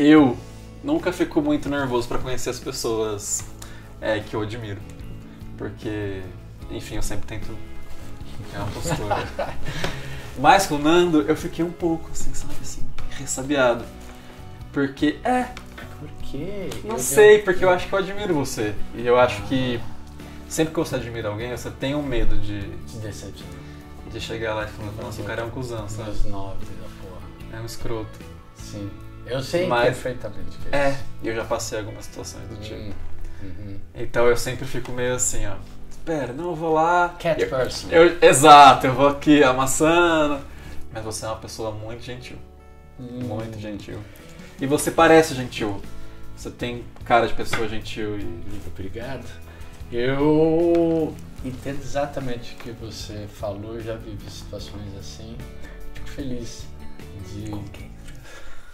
eu nunca fico muito nervoso pra conhecer as pessoas que eu admiro. Porque, enfim, eu sempre tento ter uma postura. Mas com o Nando, eu fiquei um pouco, assim, sabe, assim, ressabiado. Porque, Por quê? não sei, porque eu acho que eu admiro você. E eu acho que sempre que você admira alguém, você tem um medo de Decepcionante. chegar lá e falar, nossa, o cara é um cuzão, sabe? Os 9 da porra. É um escroto. Sim. Eu sei Mas- perfeitamente que é isso. E eu já passei algumas situações do tipo. Uhum. Então eu sempre fico meio assim, ó. Espera, não, eu vou lá. Cat person. Exato, eu vou aqui amassando. Mas você é uma pessoa muito gentil. Muito gentil. E você parece gentil. Você tem cara de pessoa gentil e. Muito obrigado. Eu entendo exatamente o que você falou, eu já vivi situações assim. Fico feliz de